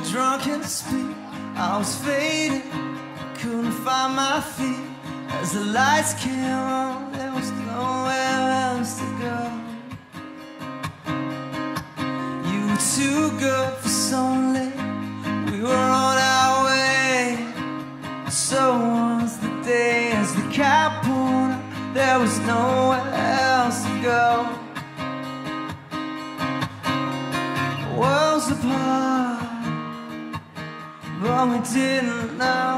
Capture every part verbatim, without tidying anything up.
drunk in speed. I was fading, couldn't find my feet. As the lights came on, there was nowhere else to go. You were too good for so late. We were on our way. So was the day as the cab pulled up. There was nowhere else to go. Worlds apart, but we didn't know.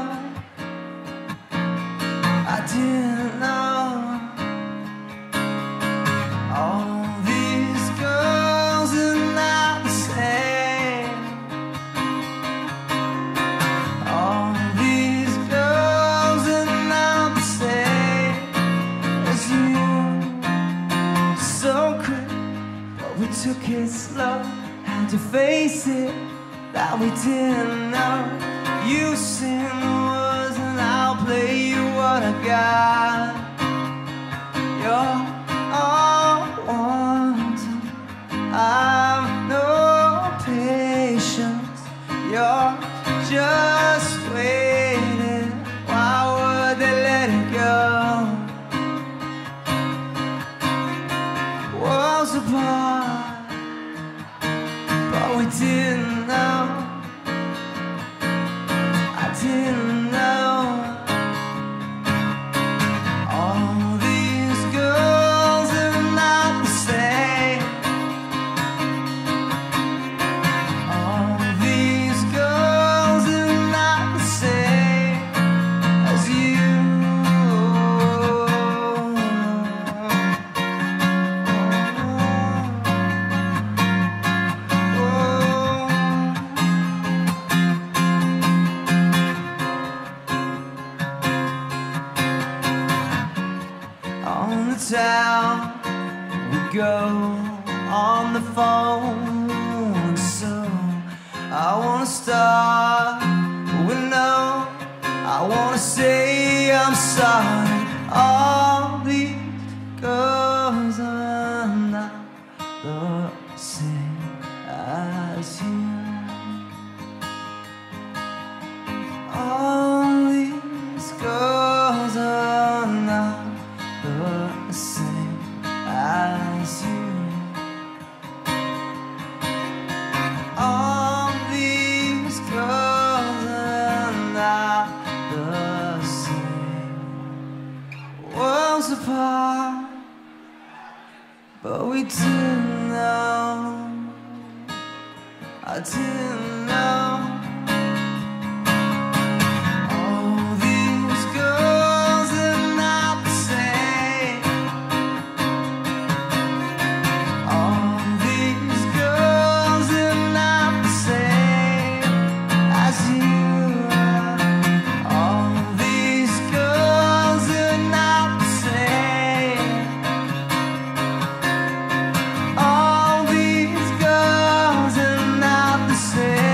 I didn't know. All these girls are not the same. All these girls are not the same as you. So quick, but we took it slow. Had to face it that we didn't know. You sing the words and I'll play you what I got. You're all wanting, I've no patience. You're just waiting. Why would they let it go? Worlds apart, but we didn't know. I didn't know. All these girls are not the same. All these girls are not the same as you. On the town we go, on the phone. So I wanna start with no. I wanna say I'm sorry. All these girls are not the same as you. All these girls are not the same as you. All these girls are not the same. Worlds apart, but we didn't know. I didn't know. Say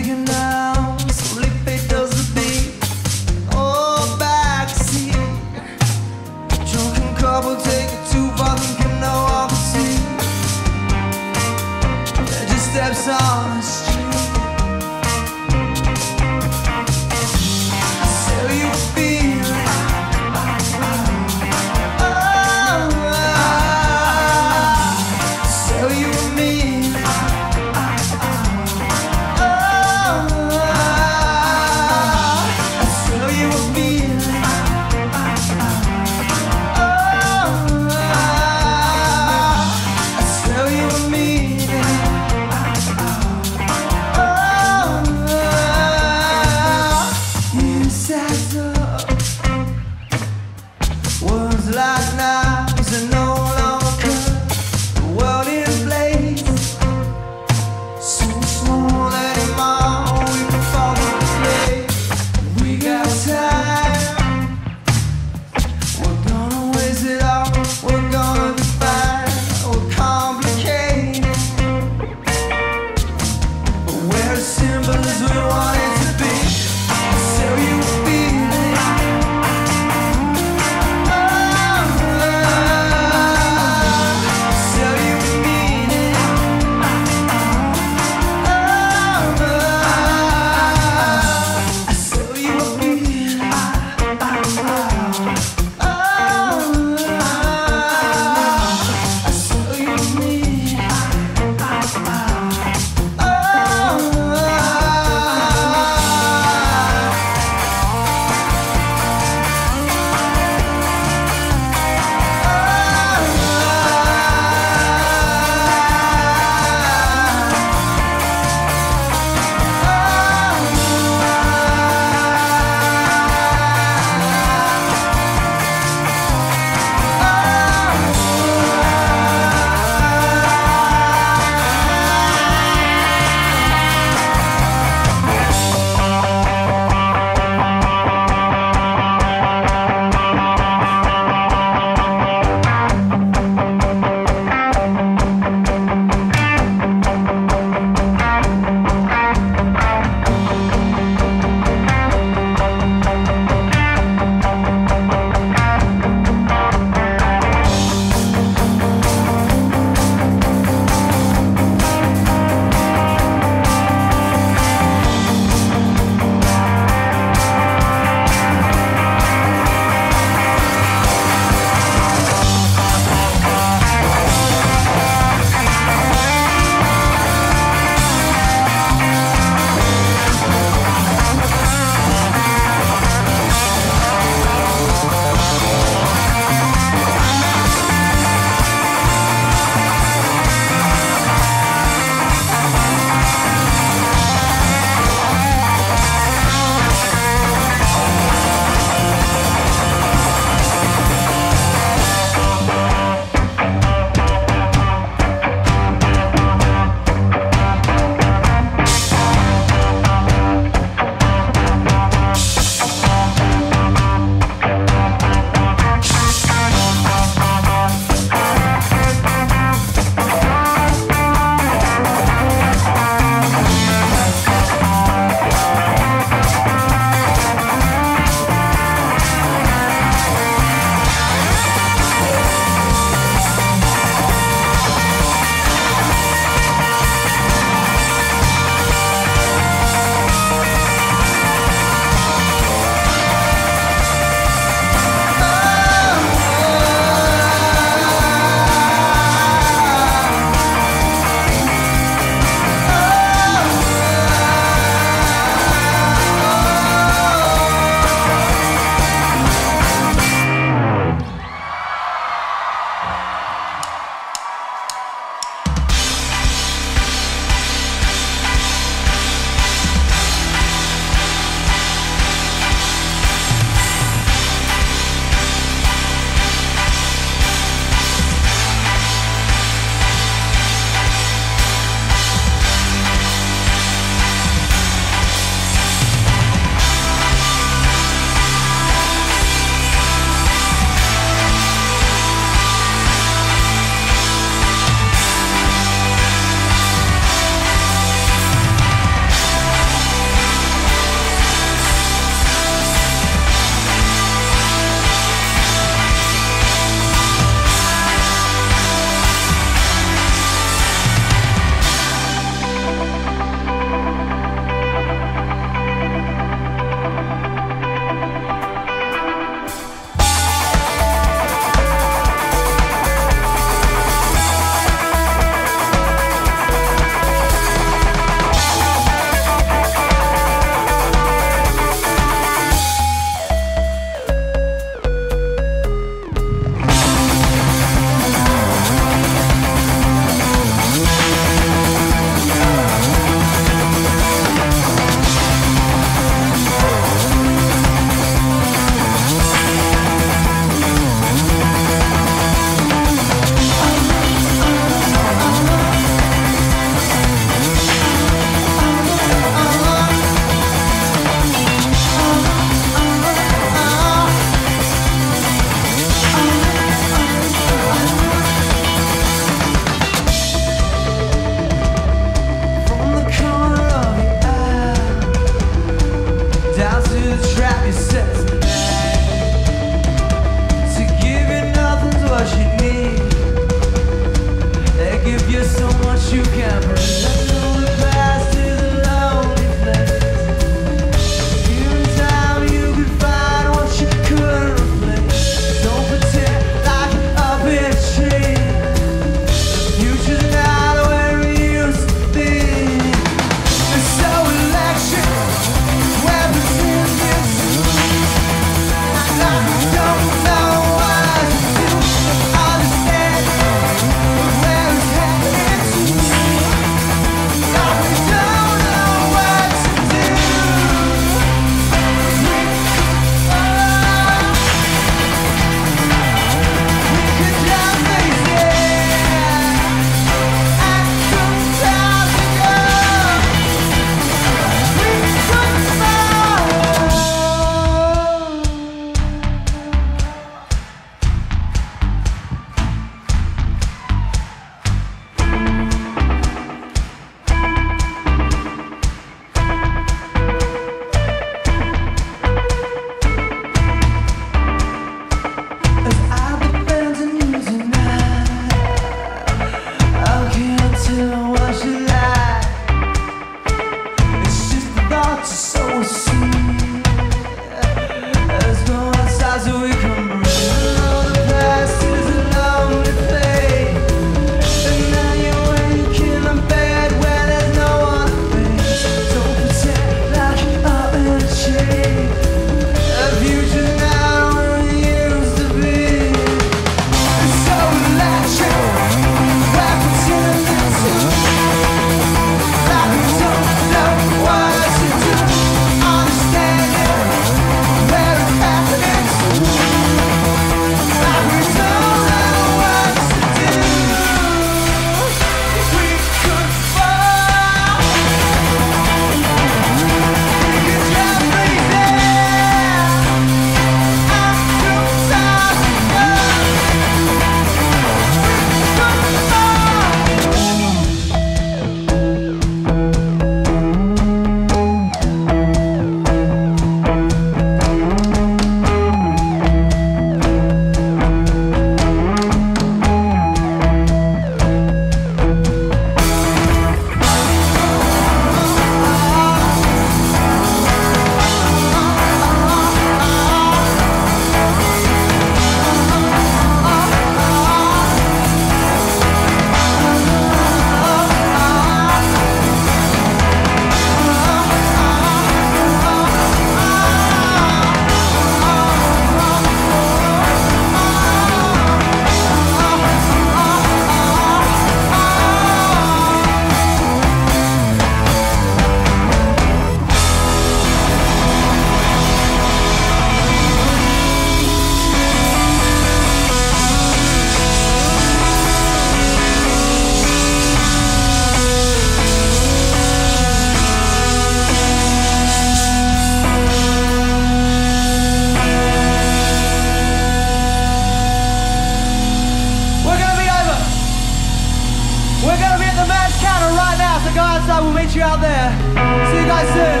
so go outside, we'll meet you out there. See you guys soon.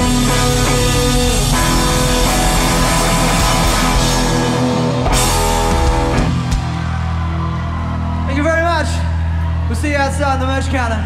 Thank you very much. We'll see you outside on the merch counter.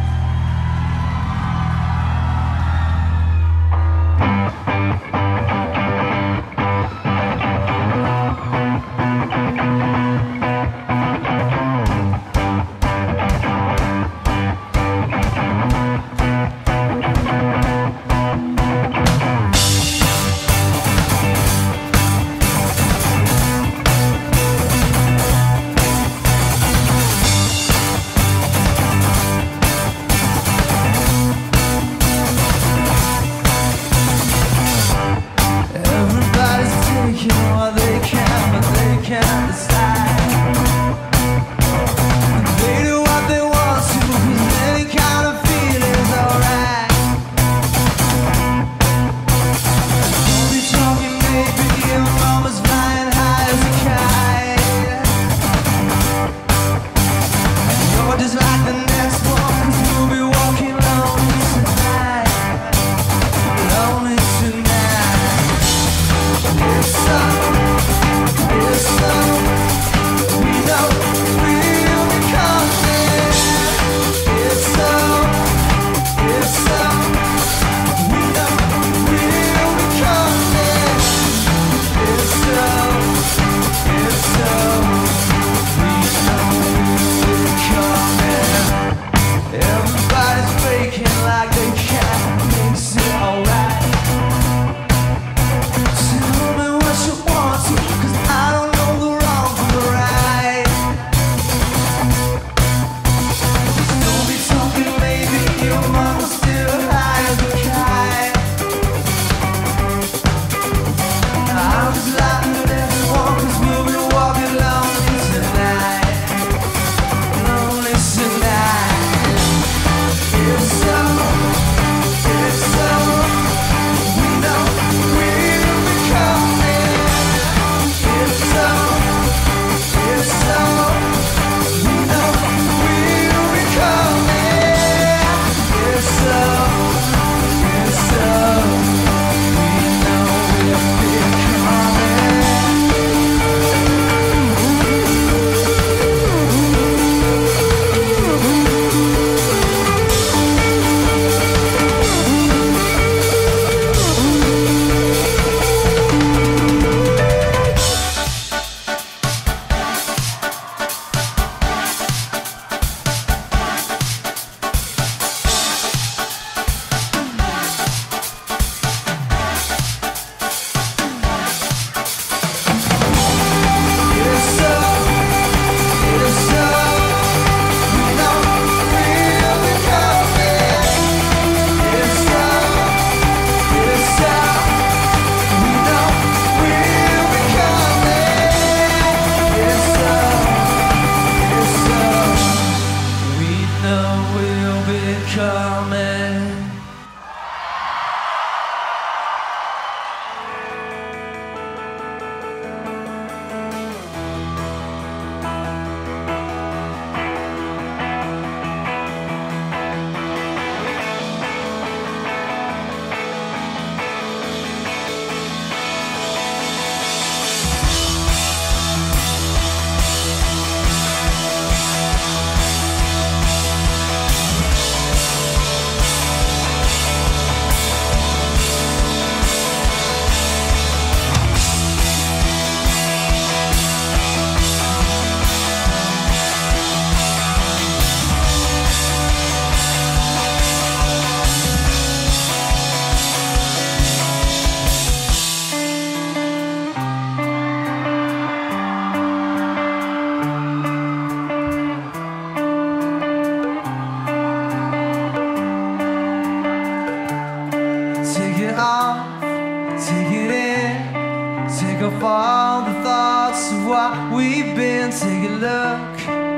off all the thoughts of what we've been. Take a look,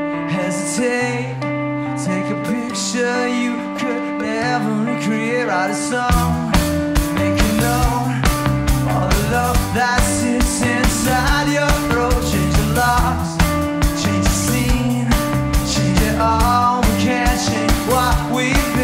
hesitate, take a picture you could never recreate. Write a song, make a note, all the love that sits inside your throat. Change the locks, change the scene, change it all. We can't change what we've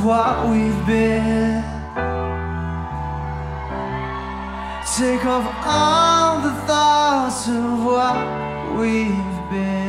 of what we've been. Take off all the thoughts of what we've been.